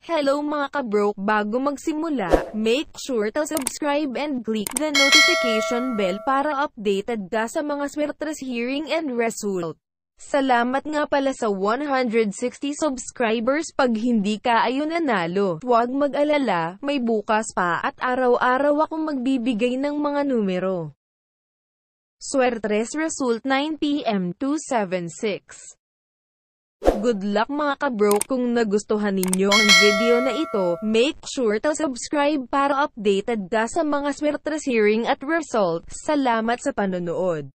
Hello mga ka-broke, bago magsimula, make sure to subscribe and click the notification bell para updated ka sa mga Swertres hearing and result. Salamat nga pala sa 160 subscribers. Pag hindi ka ayun nanalo, huwag mag-alala, may bukas pa at araw-araw akong magbibigay ng mga numero. Swertres result 9 PM 276. Good luck mga ka-broke. Kung nagustuhan ninyo ang video na ito, make sure to subscribe para updated ka sa mga Swertres hearing at result. Salamat sa panonood.